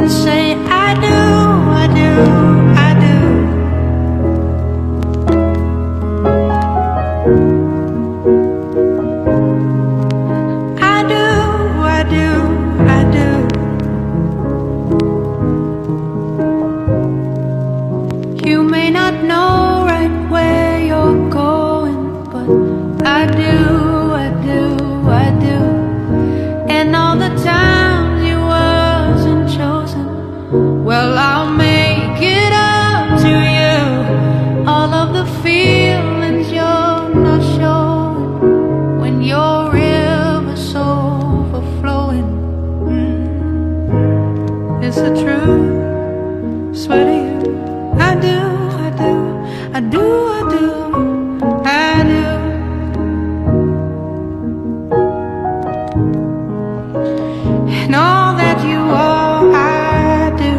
and say I do, I do, I do. I do, I do, I do. You may not know right where you're going, but I do, I do, I do. And all the times you wasn't chosen, well, I'll make it up to you. All of the feelings you're not showing when your river's overflowing. It's the truth, swear to you. I do, I do, I do, I do, I do. And all that you are, I do.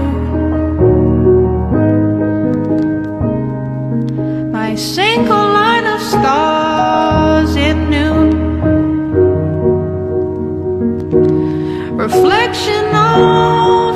My single line of stars at noon, reflection of